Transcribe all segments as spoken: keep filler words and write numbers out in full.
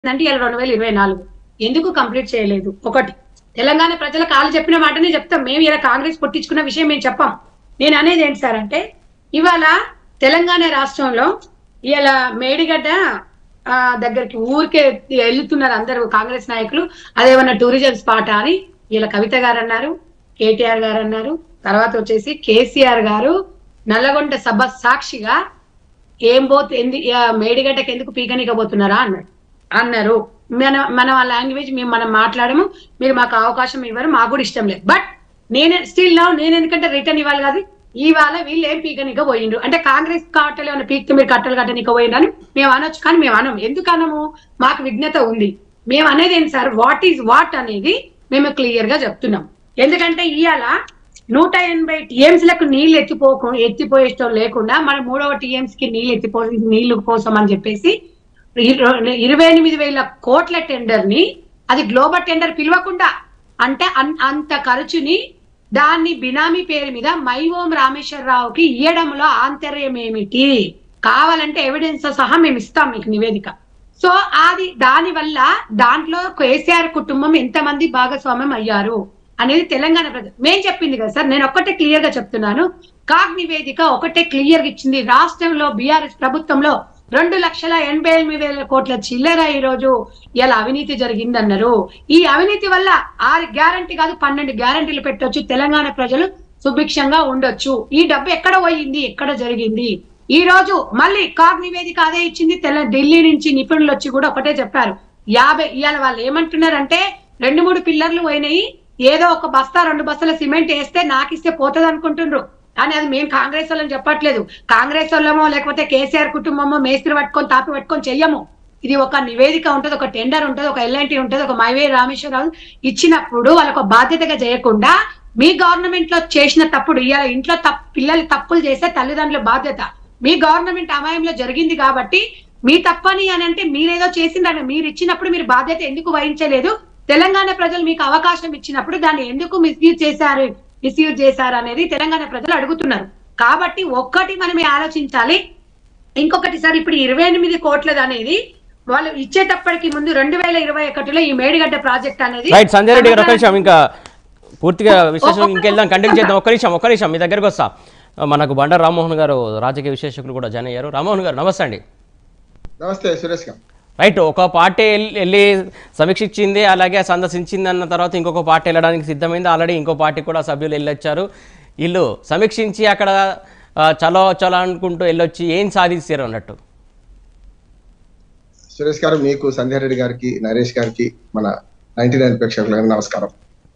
అంటే ఇలా రెండు వేల ఇరవై నాలుగు ఎందుకు కంప్లీట్ చేయలేదు? ఒకటి తెలంగాణ ప్రజల కాలు చెప్పిన మాటనే చెప్తాం. మేము ఇలా కాంగ్రెస్ పుట్టించుకున్న విషయం మేము చెప్పాం. నేను అనేది ఏంటి సార్ అంటే, ఇవాళ తెలంగాణ రాష్ట్రంలో ఇలా మేడిగడ్డ దగ్గరికి ఊరికే వెళ్తున్నారు అందరూ కాంగ్రెస్ నాయకులు. అదేమన్నా టూరిజం స్పాట్ అని ఇలా కవిత గారు అన్నారు, కేటీఆర్ గారు అన్నారు, తర్వాత వచ్చేసి కేసీఆర్ గారు నల్లగొండ సభ సాక్షిగా ఏం పోతే ఎందు మేడిగడ్డకి ఎందుకు పీకనికపోతున్నారా అన్నాడు అన్నారు. మన మన లాంగ్వేజ్ మేము మనం మాట్లాడము, మీరు మాకు అవకాశం ఇవ్వరు, మాకు కూడా ఇష్టం లేదు. బట్ నేను స్టిల్ నా నేను ఎందుకంటే రిటర్న్ ఇవ్వాలి కాదు. ఇవాళ వీళ్ళు ఏం పీకనిక పోయిండ్రు అంటే కాంగ్రెస్ కట్టలు ఏమైనా పీక్తే మీరు కట్టలు కట్టనిక పోయిండ్రని మేము అనొచ్చు, కానీ మేము అనము. ఎందుకు అనము? మాకు విజ్ఞత ఉంది. మేము అనేది ఏంటి సార్, వాట్ ఈజ్ వాట్ అనేది మేము క్లియర్ గా చెప్తున్నాం. ఎందుకంటే ఇవాళ నూట ఎనభై టీఎంసీలకు నీళ్లు ఎత్తిపోకు ఎత్తిపోయేష్టం లేకుండా మన మూడవ టీఎంసీకి నీళ్లు ఎత్తిపో నీళ్లు కోసం అని చెప్పేసి ఇరవై ఎనిమిది వేల కోట్ల టెండర్ ని అది గ్లోబల్ టెండర్ పిలవకుండా అంటే అంత ఖర్చుని దాన్ని బినామీ పేరు మీద మైఓం రామేశ్వరరావుకి ఇయ్యడంలో ఆంతర్యం ఏమిటి? కావాలంటే ఎవిడెన్స్ తో సహా మేము ఇస్తాం మీకు నివేదిక. సో అది దాని వల్ల దాంట్లో కేసీఆర్ కుటుంబం ఎంతమంది భాగస్వామ్యం అయ్యారు అనేది తెలంగాణ ప్రజలు మేము చెప్పింది కదా సార్. నేను ఒక్కటే క్లియర్ గా చెప్తున్నాను. కాగ్ నివేదిక ఒకటే క్లియర్ గా ఇచ్చింది. రాష్ట్రంలో బీఆర్ఎస్ ప్రభుత్వంలో రెండు లక్షల ఎనభై ఎనిమిది వేల కోట్ల చిల్లర ఈ రోజు ఇలా అవినీతి జరిగిందన్నారు. ఈ అవినీతి వల్ల ఆరు గ్యారంటీ కాదు పన్నెండు గ్యారంటీలు పెట్టొచ్చు, తెలంగాణ ప్రజలు సుభిక్షంగా ఉండొచ్చు. ఈ డబ్బు ఎక్కడ పోయింది, ఎక్కడ జరిగింది? ఈ రోజు మళ్ళీ కాగ్ నివేదిక అదే ఇచ్చింది. తెల ఢిల్లీ నుంచి నిపుణులు వచ్చి కూడా ఒకటే చెప్పారు. యాభై ఇవాళ వాళ్ళు ఏమంటున్నారంటే రెండు మూడు పిల్లర్లు పోయినాయి, ఏదో ఒక బస్తా రెండు బస్తాల సిమెంట్ వేస్తే నాకిస్తే పోతుంది అనుకుంటుండ్రు. కానీ అది మేము కాంగ్రెస్ వాళ్ళని చెప్పట్లేదు. కాంగ్రెస్ వాళ్ళమో లేకపోతే కేసీఆర్ కుటుంబమో మేస్త్రి పట్టుకొని తాపి పట్టుకొని చెయ్యము. ఇది ఒక నివేదిక ఉంటుంది, ఒక టెండర్ ఉంటుంది, ఒక ఎల్ఎన్టీ ఉంటుంది, ఒక మైవే రామేశ్వరరావు ఇచ్చినప్పుడు వాళ్ళకు బాధ్యతగా చేయకుండా మీ గవర్నమెంట్ లో చేసిన తప్పుడు ఇవాళ ఇంట్లో తప్పు పిల్లలు తప్పులు చేస్తే తల్లిదండ్రుల బాధ్యత. మీ గవర్నమెంట్ అమాయంలో జరిగింది కాబట్టి మీ తప్పని అని అంటే మీరేదో చేసిందని మీరు ఇచ్చినప్పుడు మీరు బాధ్యత ఎందుకు వహించలేదు? తెలంగాణ ప్రజలు మీకు అవకాశం ఇచ్చినప్పుడు దాన్ని ఎందుకు మిస్యూజ్ చేశారు మిస్యూజ్ చేశారు అనేది తెలంగాణ ప్రజలు అడుగుతున్నారు. కాబట్టి ఒక్కటి మనమే ఆలోచించాలి. ఇంకొకటి సార్, ఇప్పుడు ఇరవై ఎనిమిది కోట్లది అనేది వాళ్ళు ఇచ్చేటప్పటికి ముందు రెండు వేల ఇరవై ఒకటిలో ఈ మేడిగడ్డ ప్రాజెక్ట్ అనేది సంజయ్ రెడ్డి గారు ఒక నిమిషం ఇంకా పూర్తిగా విశ్లేషణ ఇంకెళ్దాం కంటిన్యూ చేద్దాం. ఒక్క నిమిషం ఒక్క నిమిషం మీ దగ్గరకు వస్తా. మనకు బండారు రామ్మోహన్ గారు రాజకీయ విశ్లేషకులు కూడా జాయిన్ అయ్యారు. రామ్మోహన్ గారు నమస్తే అండి. నమస్తే సురేష్ గారు. రైట్, ఒక పార్టీ వెళ్ళి సమీక్షించింది, అలాగే సందర్శించింది అన్న తర్వాత ఇంకొక పార్టీ వెళ్ళడానికి సిద్ధమైంది. ఆల్రెడీ ఇంకో పార్టీ కూడా సభ్యులు వెళ్ళొచ్చారు. వీళ్ళు సమీక్షించి అక్కడ చలో చలో అనుకుంటూ వెళ్ళొచ్చి ఏం సాధించారు అన్నట్టు? సురేష్ గారు, మీకు సంధ్యా రెడ్డి గారికి, నరేష్ గారికి, మన నైన్టీ నైన్ ప్రేక్షకులకు నమస్కారం.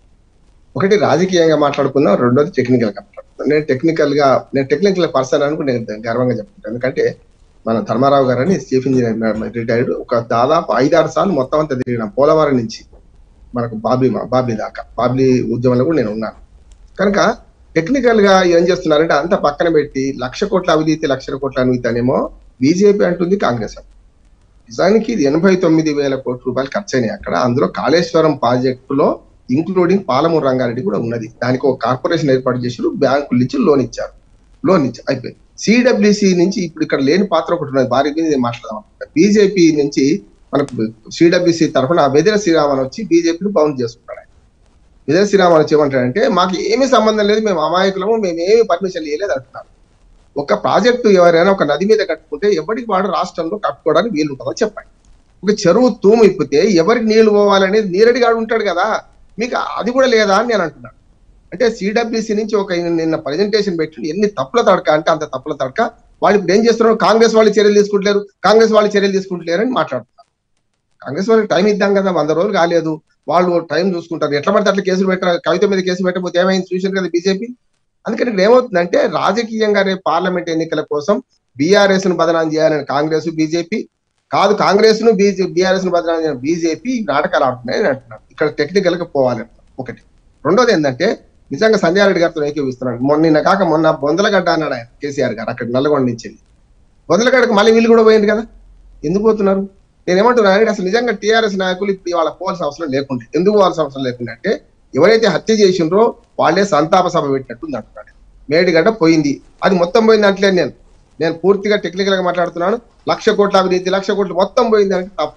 ఒకటి రాజకీయంగా మాట్లాడుకుందాం, రెండోది టెక్నికల్ గా మాట్లాడుకుందాం. నేను టెక్నికల్ గా నేను టెక్నికల్ పర్సన్ అనుకుంటే నేను గర్వంగా చెప్పుకుంటాను. ఎందుకంటే మన ధర్మారావు గారు అని చీఫ్ ఇంజనీర్ రిటైర్డ్, ఒక దాదాపు ఐదారు సార్లు మొత్తం అంతా తిరిగిన పోలవరం నుంచి మనకు బాబ్లీ బాబ్లీ దాకా బాబ్లీ ఉద్యమంలో కూడా నేను ఉన్నాను. కనుక టెక్నికల్ గా ఏం చేస్తున్నారంటే అంత పక్కన పెట్టి లక్ష కోట్ల అవినీతి లక్షల కోట్ల అవినీతి అనేమో బీజేపీ అంటుంది, కాంగ్రెస్ అంటుంది. నిజానికి ఇది ఎనభై తొమ్మిది వేల కోట్ల రూపాయలు ఖర్చు అయినాయి అక్కడ. అందులో కాళేశ్వరం ప్రాజెక్టులో ఇంక్లూడింగ్ పాలమూరు రంగారెడ్డి కూడా ఉన్నది. దానికి ఒక కార్పొరేషన్ ఏర్పాటు చేసి బ్యాంకుల నుంచి లోన్ ఇచ్చారు. లోన్ ఇచ్చి అయిపోయింది. సిడబ్ల్యూసి నుంచి ఇప్పుడు ఇక్కడ లేని పాత్ర ఒకటి ఉన్నది, భారీ మీద మాట్లాడదాం. బీజేపీ నుంచి మనకు సిడబ్ల్యూసి తరఫున బెదిర శ్రీరామన్ వచ్చి బీజేపీని బౌండ్ చేసుకుంటాడు. బెదిర శ్రీరామన్ వచ్చి ఏమంటాడంటే మాకు ఏమీ సంబంధం లేదు, మేము అమాయకులము, మేము ఏమి పర్మిషన్ ఇవ్వలేదు అంటున్నారు. ఒక ప్రాజెక్టు ఎవరైనా ఒక నది మీద కట్టుకుంటే ఎవరికి వాడు రాష్ట్రంలో కట్టుకోవడానికి వీలు ఉంటుందో చెప్పండి. ఒక చెరువు తూము ఇప్పితే ఎవరికి నీళ్లు పోవాలనేది నీరడిగాడు ఉంటాడు కదా, మీకు అది కూడా లేదా అని నేను అంటున్నాను. అంటే సిడబ్ల్యూసి నుంచి ఒక నిన్న ప్రజెంటేషన్ పెట్టి ఎన్ని తప్పుల తడక అంటే అంత తప్పుల తడక. వాళ్ళు ఇప్పుడు ఏం చేస్తున్నారు, కాంగ్రెస్ వాళ్ళు చర్యలు తీసుకుంటలేరు, కాంగ్రెస్ వాళ్ళు చర్యలు తీసుకుంటలేరు అని మాట్లాడుతున్నారు. కాంగ్రెస్ వాళ్ళకి టైం ఇద్దాం కదా, వంద రోజులు కాలేదు, వాళ్ళు టైం చూసుకుంటారు. ఎట్లా పడితే అట్లా కేసులు పెట్టారు, కవిత మీద కేసు పెట్టకపోతే ఏమైంది చూసారు కదా బీజేపీ. అందుకని ఇక్కడ ఏమవుతుందంటే రాజకీయంగా రేపు పార్లమెంట్ ఎన్నికల కోసం బీఆర్ఎస్ ను బదనాం చేయాలని కాంగ్రెస్ బీజేపీ కాదు, కాంగ్రెస్ ను బీజే బీఆర్ఎస్ ను బదనాం చేయాలని బీజేపీ నాటకాలు ఆడుతున్నాయని అంటున్నారు. ఇక్కడ టెక్నికల్ గా పోవాలి ఒకటి. రెండోది ఏంటంటే నిజంగా సంధ్యా రెడ్డి గారితో ఏకీవిస్తున్నాడు. మొన్న నిన్న కాక మొన్న బొందలగడ్డ అన్నాడు ఆయన కేసీఆర్ గారు, అక్కడ నల్లగొండ నుంచి వెళ్ళి బొందలగడ్డకు మళ్ళీ వీళ్ళు కూడా పోయింది కదా, ఎందుకు పోతున్నారు? నేను ఏమంటున్నాను, అసలు నిజంగా టీఆర్ఎస్ నాయకులు ఇప్పుడు ఇవాళ పోవాల్సిన అవసరం లేకుంటే, ఎందుకు పోవాల్సిన అవసరం లేకుండా అంటే ఎవరైతే హత్య చేసిండ్రో వాళ్ళే సంతాప సభ పెట్టినట్టుంది అంటున్నాడు. మేడిగడ్డ పోయింది, అది మొత్తం పోయింది అంటలేదు నేను నేను పూర్తిగా టెక్నికల్ గా మాట్లాడుతున్నాను. లక్ష కోట్ల అవినీతి లక్ష కోట్లు మొత్తం పోయింది అంటే తప్పు.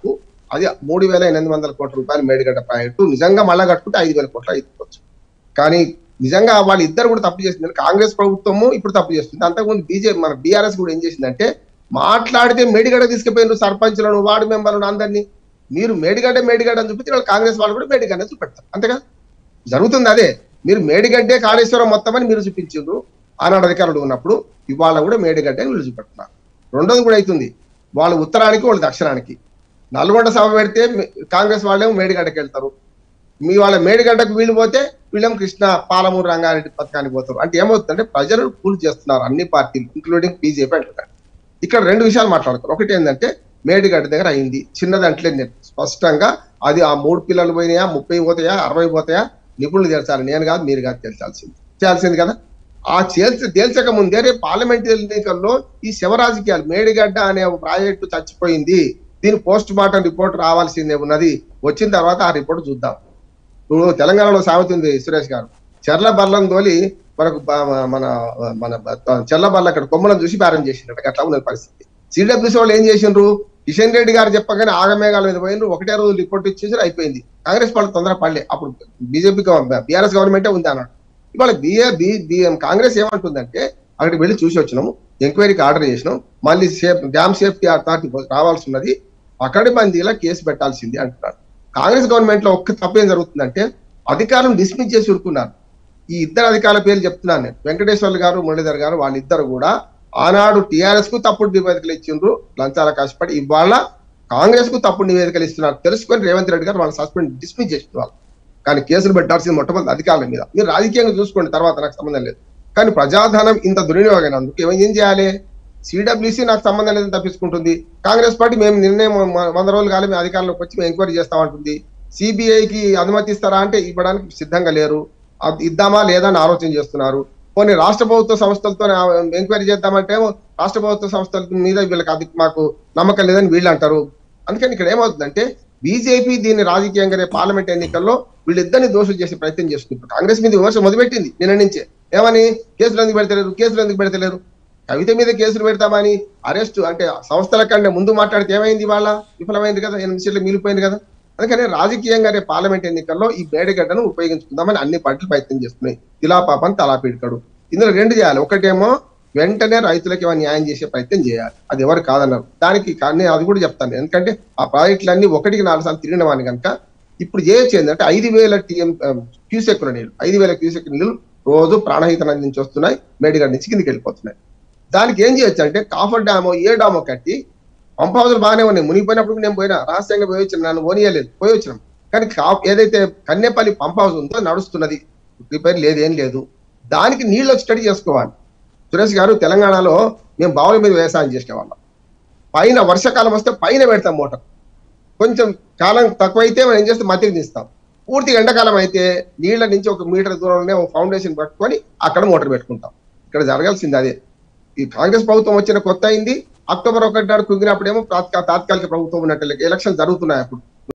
అది మూడు వేల ఎనిమిది వందల కోట్ల రూపాయలు మేడిగడ్డ ప్రాజెక్టు నిజంగా మళ్ళా కట్టుకుంటే ఐదు వేల కోట్లు అయిపోవచ్చు. కానీ నిజంగా వాళ్ళు ఇద్దరు కూడా తప్పు చేసింది. కాంగ్రెస్ ప్రభుత్వము ఇప్పుడు తప్పు చేస్తుంది. అంతకుముందు బీజేపీ మన బీఆర్ఎస్ కూడా ఏం చేసిందంటే మాట్లాడితే మేడిగడ్డ తీసుకుపోయినారు సర్పంచ్లను వార్డు మెంబర్లను అందరినీ. మీరు మేడిగడ్డ మేడిగడ్డ అని చూపితే వాళ్ళు కాంగ్రెస్ వాళ్ళు కూడా మేడిగడ్డ చూపెడతారు. అంతేగా జరుగుతుంది. అదే మీరు మేడిగడ్డే కాళేశ్వరం మొత్తం అని మీరు చూపించారు ఆనాడు అధికారులు ఉన్నప్పుడు, ఇవాళ కూడా మేడిగడ్డ వీళ్ళు చూపెడుతున్నారు. రెండోది కూడా అవుతుంది, వాళ్ళు ఉత్తరానికి వాళ్ళు దక్షిణానికి. నల్గొండ సభ పెడితే కాంగ్రెస్ వాళ్ళేమో మేడిగడ్డకి వెళ్తారు, మీ వాళ్ళ మేడిగడ్డకు వీళ్ళు పోతే వీళ్ళేమో కృష్ణ పాలమూరు రంగారెడ్డి పథకానికి పోతారు. అంటే ఏమవుతుందంటే ప్రజలు కూల్ చేస్తున్నారు అన్ని పార్టీలు ఇంక్లూడింగ్ బీజేపీ అంటున్నారు. ఇక్కడ రెండు విషయాలు మాట్లాడుతారు. ఒకటి ఏంటంటే మేడిగడ్డ దగ్గర అయింది చిన్నది అంటలేదు నేను స్పష్టంగా. అది ఆ మూడు పిల్లలు పోయినాయా, ముప్పై పోతాయా, అరవై పోతాయా నిపుణులు తెలుసాలి, నేను కాదు మీరు కాదు తెలిసాల్సింది చేయాల్సింది కదా. ఆ చేల్చి తేల్చక ముందే రేపు పార్లమెంట్ ఎన్నికల్లో ఈ శవ రాజకీయాలు మేడిగడ్డ అనే ప్రాజెక్టు చచ్చిపోయింది, దీని పోస్ట్ మార్టం రిపోర్ట్ రావాల్సిందే ఉన్నది, వచ్చిన తర్వాత ఆ రిపోర్ట్ చూద్దాం. ఇప్పుడు తెలంగాణలో సామెత ఉంది సురేష్ గారు, చెర్ల బల్లం తోలి మనకు మన మన చెర్ల బల్ల అక్కడ కొమ్మలను చూసి బేరం చేసినట్టు అట్లా ఉన్నది పరిస్థితి. సిడబ్ల్యూసీ వాళ్ళు ఏం చేసిండ్రు, కిషన్ రెడ్డి గారు చెప్పగానే ఆగమేఘాల మీద పోయినరు, ఒకటే రోజు రిపోర్ట్ ఇచ్చేసి అయిపోయింది. కాంగ్రెస్ వాళ్ళు తొందర పడలే, అప్పుడు బీజేపీ బీఆర్ఎస్ గవర్నమెంటే ఉంది అన్నాడు. ఇవాళ బిఏ బి కాంగ్రెస్ ఏమంటుందంటే అక్కడికి వెళ్ళి చూసి వచ్చినాము, ఎంక్వైరీకి ఆర్డర్ చేసినాం, మళ్ళీ సేఫ్ డ్యామ్ సేఫ్టీ అథారిటీ రావాల్సి ఉన్నది, అక్కడి మందిలా కేసు పెట్టాల్సింది అంటున్నారు. కాంగ్రెస్ గవర్నమెంట్ లో ఒక్క తప్పు ఏం జరుగుతుందంటే అధికారులను డిస్మిస్ చేసి ఉరుకున్నారు. ఈ ఇద్దరు అధికారుల పేర్లు చెప్తున్నాను నేను, వెంకటేశ్వర్లు గారు మురళీధర్ గారు, వాళ్ళిద్దరు కూడా ఆనాడు టీఆర్ఎస్ కు తప్పుడు నివేదికలు ఇచ్చిండ్రు లంచాల కష్టపడి, ఇవాళ కాంగ్రెస్ కు తప్పుడు నివేదికలు ఇస్తున్నారు తెలుసుకొని రేవంత్ రెడ్డి గారు వాళ్ళ సస్పెండ్ డిస్మిస్ చేసిన వాళ్ళు. కానీ కేసులు పెట్టాల్సింది మొట్టమొదటి అధికారుల మీద. మీరు రాజకీయంగా చూసుకోండి, తర్వాత నాకు సంబంధం లేదు. కానీ ప్రజాధనం ఇంత దుర్వినియోగమైనందుకు ఏం చేయాలి, సిడబ్ల్యూసీ నాకు సంబంధం లేదని తప్పించుకుంటుంది, కాంగ్రెస్ పార్టీ మేము నిర్ణయం వంద రోజులు కాలే మేము అధికారంలోకి వచ్చి మేము ఎంక్వైరీ చేస్తామంటుంది, సిబిఐకి అనుమతి ఇస్తారా అంటే ఇవ్వడానికి సిద్ధంగా లేరు, ఇద్దామా లేదా అని ఆలోచన చేస్తున్నారు. కొన్ని రాష్ట్ర ప్రభుత్వ సంస్థలతో ఎంక్వైరీ చేద్దామంటే రాష్ట్ర ప్రభుత్వ సంస్థల మీద వీళ్ళకి అది మాకు నమ్మకం లేదని వీళ్ళు అంటారు. అందుకని ఇక్కడ ఏమవుతుందంటే బీజేపీ దీన్ని రాజకీయంగా రేపు పార్లమెంట్ ఎన్నికల్లో వీళ్ళిద్దరిని దోషులు చేసే ప్రయత్నం చేస్తున్నారు. కాంగ్రెస్ మీద విమర్శ మొదలుపెట్టింది నిన్న నుంచే, ఏమని కేసులు ఎందుకు పెడతలేరు కేసులు ఎందుకు పెడతలేరు కవిత మీద కేసులు పెడతామని అరెస్ట్ అంటే సంస్థల కంటే ముందు మాట్లాడితే ఏమైంది, వాళ్ళ విఫలమైంది కదా, ఎనిమిది సీట్లు మిగిలిపోయింది కదా. అందుకని రాజకీయంగా రేపు పార్లమెంట్ ఎన్నికల్లో ఈ మేడిగడ్డను ఉపయోగించుకుందామని అన్ని పార్టీలు ప్రయత్నం చేస్తున్నాయి. ఇలా పాపని తలా పీడకడు. ఇందులో రెండు చేయాలి, ఒకటేమో వెంటనే రైతులకు ఏమైనా న్యాయం చేసే ప్రయత్నం చేయాలి, అది ఎవరు కాదన్నారు. దానికి కానీ అది కూడా చెప్తాను, ఎందుకంటే ఆ ప్రాజెక్టులన్నీ ఒకటికి నాలుగు సార్లు తిరిగిన వాడిని కనుక ఇప్పుడు చేయొచ్చు ఏంటంటే ఐదు వేల టీఎం క్యూసెక్కుల నీళ్ళు ఐదు వేల క్యూసెక్ నీళ్ళు రోజు ప్రాణహిత నది నుంచి వస్తున్నాయి, మేడిగడ్డ నుంచి కిందికి వెళ్ళిపోతున్నాయి. దానికి ఏం చేయొచ్చు అంటే కాఫర్ డ్యామో ఏ డామో కట్టి, పంప్ హౌజులు బాగానే ఉన్నాయి, మునిగిపోయినప్పుడు నేను పోయినా రహస్యంగా పోయి వచ్చిన, నన్ను పోనీయలేదు పోయి వచ్చినాం. కానీ ఏదైతే కన్నెపల్లి పంప్ హౌస్ ఉందో నడుస్తున్నది, రిపేర్ లేదు ఏం లేదు, దానికి నీళ్ళు వచ్చి స్టడీ చేసుకోవాలి. సురేష్ గారు తెలంగాణలో మేము బావుల మీద వ్యవసాయం చేసేవాళ్ళం, పైన వర్షాకాలం వస్తే పైన పెడతాం మోటార్, కొంచెం కాలం తక్కువైతే మనం ఏం చేస్తే మతికి తీస్తాం, పూర్తిగా ఎండాకాలం అయితే నీళ్ల నుంచి ఒక మీటర్ దూరంలోనే ఒక ఫౌండేషన్ పట్టుకొని అక్కడ మోటార్ పెట్టుకుంటాం. ఇక్కడ జరగాల్సింది అదే. ఈ కాంగ్రెస్ ప్రభుత్వం వచ్చిన కొత్త అయింది, అక్టోబర్ ఒకటి నాడు కుంగినప్పుడేమో తాత్కాలిక ప్రభుత్వం ఉన్నట్టు ఎలక్షన్ జరుగుతున్నాయి. అప్పుడు